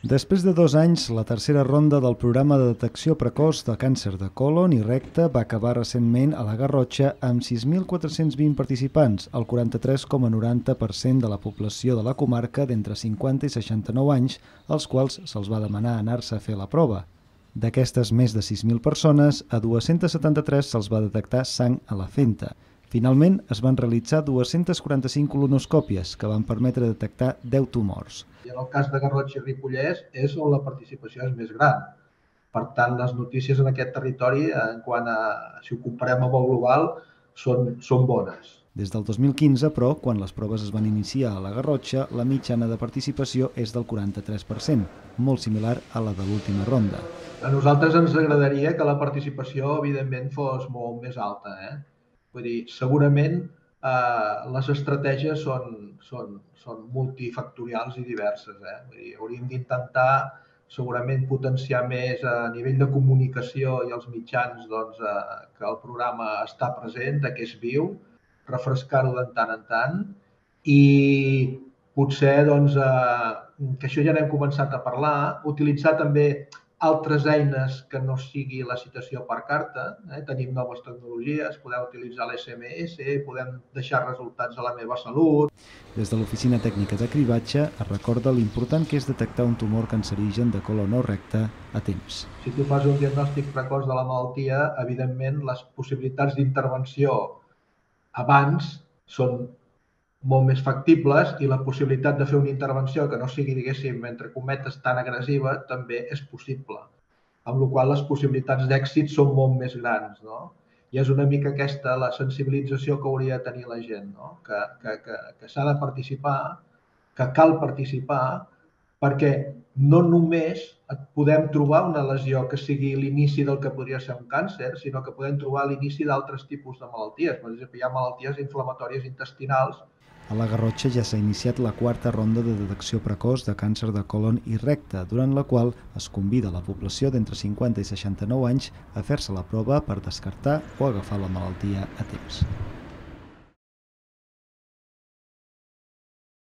Després de 2 anys, la tercera ronda del programa de detecció precoç de càncer de còlon i recte va acabar recentment a la Garrotxa amb 6.420 participants, el 43,90% de la població de la comarca d'entre 50 i 69 anys, als quals se'ls va demanar anar-se a fer la prova. D'aquestes més de 6.000 persones, a 273 se'ls va detectar sang a la fenta. Finalment, es van realitzar 245 colonoscòpies, que van permetre detectar 10 tumors. I en el cas de Garrotxa i Ripollès és on la participació és més gran. Per tant, les notícies en aquest territori, en quant a, si ho comparem amb el global, són bones. Des del 2015, però, quan les proves es van iniciar a la Garrotxa, la mitjana de participació és del 43%, molt similar a la de l'última ronda. A nosaltres ens agradaria que la participació, evidentment, fos molt més alta. Vull dir, segurament les estratègies són multifactorials i diverses. Vull dir, hauríem d'intentar segurament potenciar més a nivell de comunicació i els mitjans que el programa està present, que és viu, refrescar-ho de tant en tant i potser, que això ja n'hem començat a parlar, utilitzar també altres eines que no sigui la citació per carta. Tenim noves tecnologies, podem utilitzar l'SMS, podem deixar resultats a la meva salut. Des de l'Oficina Tècnica de Cribatge es recorda l'important que és detectar un tumor cancerigen de còlon o recte a temps. Si tu fas un diagnòstic precoç de la malaltia, evidentment les possibilitats d'intervenció abans són molt més factibles i la possibilitat de fer una intervenció que no sigui, diguéssim, entre cometes, tan agressiva, també és possible. Amb la qual cosa les possibilitats d'èxit són molt més grans, no? I és una mica aquesta la sensibilització que hauria de tenir la gent, no? Que s'ha de participar, que cal participar, perquè no només podem trobar una lesió que sigui l'inici del que podria ser un càncer, sinó que podem trobar l'inici d'altres tipus de malalties. Per exemple, hi ha malalties inflamatòries intestinals. A la Garrotxa ja s'ha iniciat la 4a ronda de detecció precoç de càncer de còlon i recte, durant la qual es convida la població d'entre 50 i 69 anys a fer-se la prova per descartar o agafar la malaltia a temps.